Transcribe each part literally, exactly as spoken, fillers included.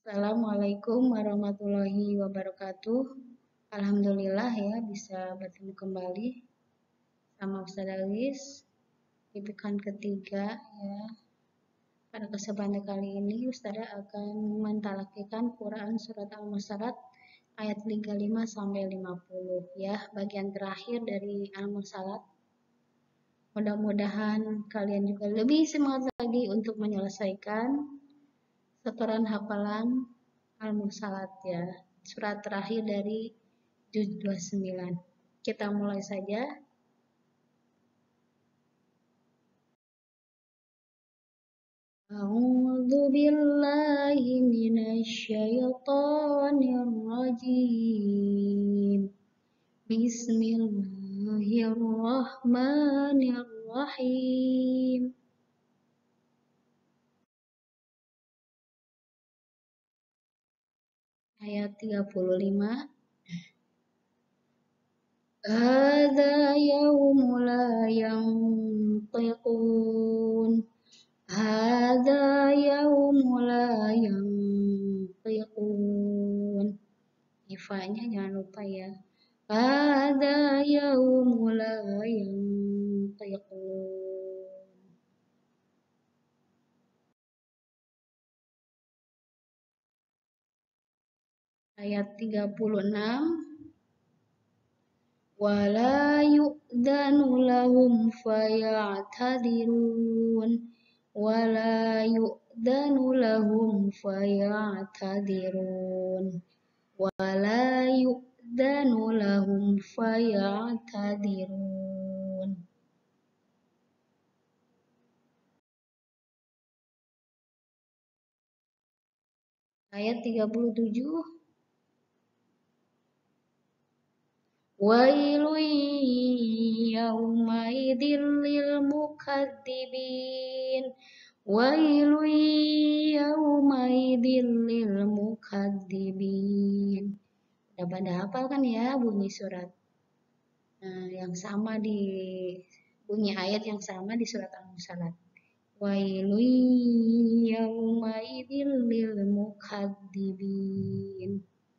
Assalamualaikum warahmatullahi wabarakatuh. Alhamdulillah ya bisa bertemu kembali sama Ustaz Alis di pekan ketiga ya. Pada kesempatan kali ini Ustaz akan mentalakikan Quran surat Al-Mursalat ayat tiga puluh lima sampai lima puluh ya, bagian terakhir dari Al-Mursalat. Mudah-mudahan kalian juga lebih semangat lagi untuk menyelesaikan setoran hafalan Al-Mursalat ya, surat terakhir dari juz dua puluh sembilan. Kita mulai saja. A'udzu billahi minasy syaithanir rajim. Bismillahirrahmanirrahim. Ayat tiga puluh lima. Hadza yaumu la yantiqun. Hadza yaumu la yantiqun. Ifanya jangan lupa ya. Hadza yaumu la yantiqun. Ayat tiga puluh enam. Wala yu'danu lahum faya'tadirun. Wala yu'danu lahum faya'tadirun. Wala yu'danu lahum faya'tadirun. Ayat tiga puluh tujuh. Wailun yaumaidil lil mukadzibin. Wailun yaumaidil lil mukadzibin. Udah pada hafal kan ya bunyi surat nah, yang sama di bunyi ayat yang sama di surat Al-Mursalat. Wailun yaumaidil lil mukadzibin.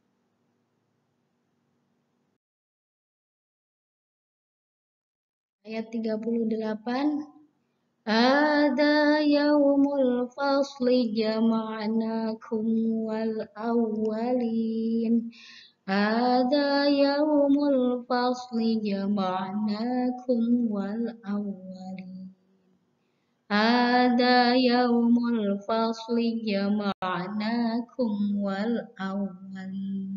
Ayat tiga puluh delapan. Hadza yaumul fasli jama'nakum wal awwalin. Hadza yaumul fasli jama'nakum wal awwalin. Hadza yaumul fasli jama'nakum wal awwalin.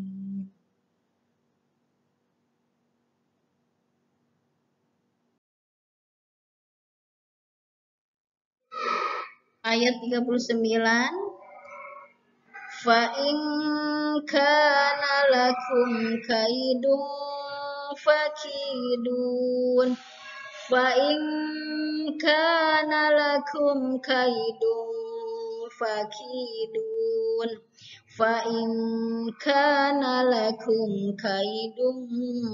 Ayat tiga puluh sembilan. Fa in kana lakum kaidun fakidun. Fa in kana lakum kaidun fakidun. Fa in kana lakum kaidun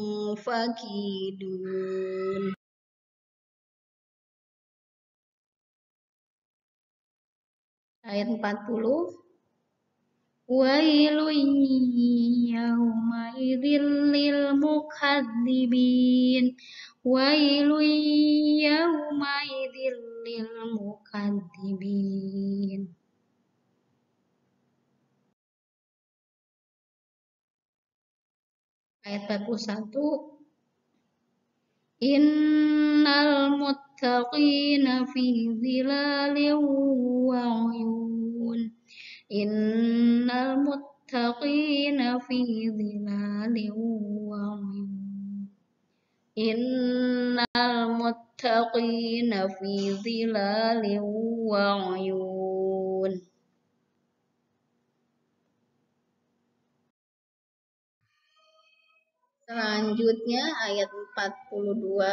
fakidun. Ayat empat puluh. Wailun yaumaidil lil mukadzibin. Wailun yaumaidil lil mukadzibin. Ayat empat puluh satu. Innal muttaqina fi zilalin wa 'uyun. Innal muttaqina fi zilalin wa 'uyun. Innal muttaqina fi zilalin wa 'uyun. Selanjutnya ayat empat puluh dua.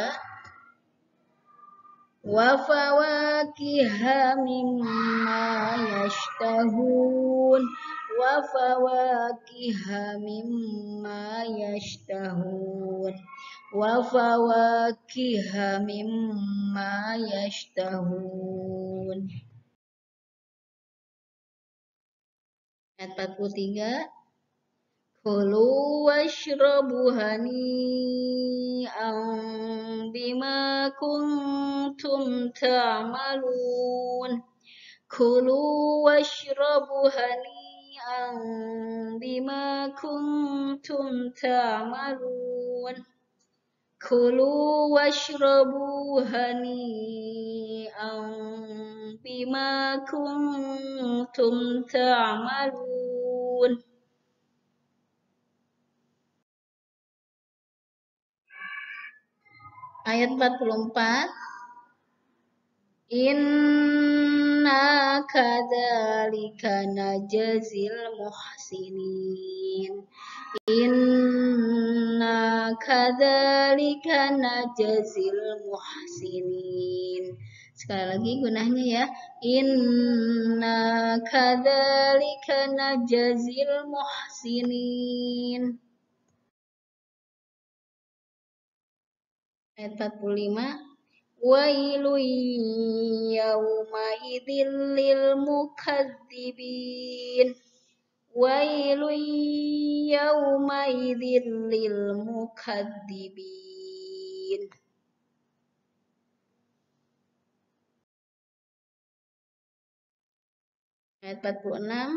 Wa fawakiha mimma yashtahun. Wa fawakiha mimma yashtahun. Wa fawakiha mimma yashtahun. Ayat empat puluh tiga. Kulu washrabu hani'an bima kuntum ta'malun. Kulu washrabu hani'an bima kuntum ta'malun. Kulu washrabu hani'an bima kuntum ta'malun. Ayat empat puluh empat. Inna kadzalika najzil muhsinin. Inna kadzalika najzil muhsinin. Sekali lagi gunahnya ya. Inna kadzalika najzil muhsinin. Ayat empat puluh lima. Wailun yawma idzil lil mukadzibin. Wailun yawma idzil lil mukadzibin. Ayat empat puluh enam.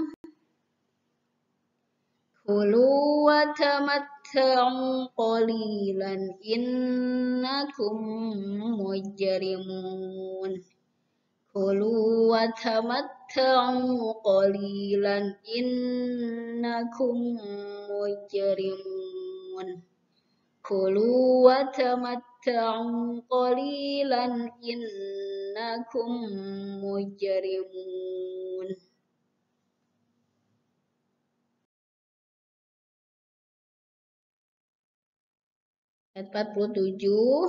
Kulu wa tamatta'u qalilan innakum mujrimun. Kulu wa tamatta'u qalilan innakum mujrimun. Kulu wa tamatta'u qalilan innakum mujrimun. Ayat empat puluh tujuh.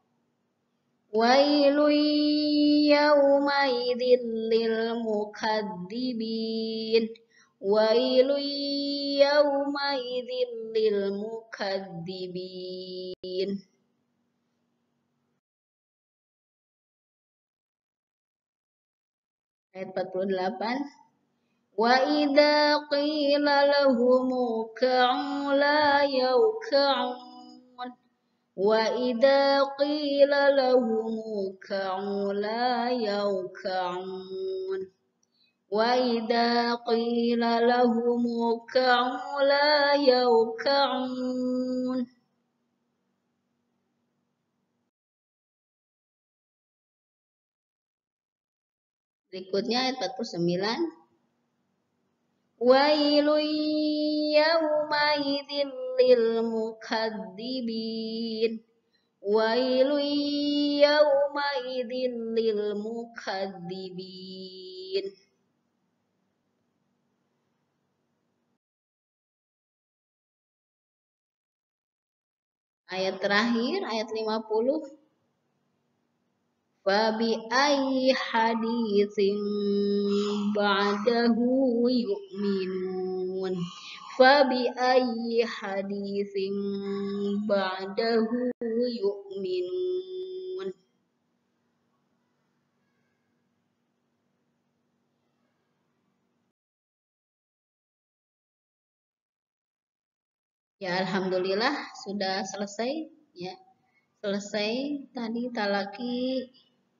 Wailun yawma idzil lil mukadzibin. Wailun yawma idzil lil mukadzibin. Ayat empat puluh delapan. Wa idza qila lahum uk'u la yawka'un. Wa idza qila lahum uk'u la yawka'un. Wa idza qila lahum uk'u la yawka'un. Berikutnya ayat empat puluh sembilan. Wailun yawma idzil lil mukadzibin. Wailun yawma idzil lil mukadzibin. Ayat terakhir, ayat lima puluh. Fabi ayyi haditsin ba'dahu yu'minun. Fabi ayyi haditsin ba'dahu yu'minun. Ya, alhamdulillah sudah selesai ya. Selesai tadi talaki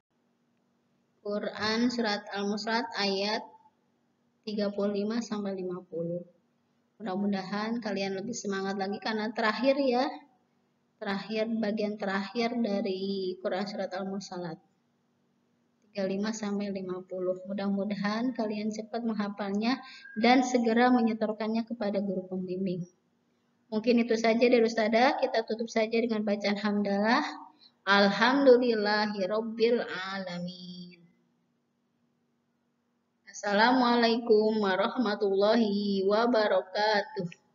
Quran surat Al-Musrat ayat tiga puluh lima sampai lima puluh. Mudah-mudahan kalian lebih semangat lagi karena terakhir ya. Terakhir bagian terakhir dari Quran surat Al-Mursalat. tiga puluh lima sampai lima puluh. Mudah-mudahan kalian cepat menghafalnya dan segera menyetorkannya kepada guru pembimbing. Mungkin itu saja dari Ustazah. Kita tutup saja dengan bacaan hamdalah. Alhamdulillahirabbil alamin. Assalamualaikum warahmatullahi wabarakatuh.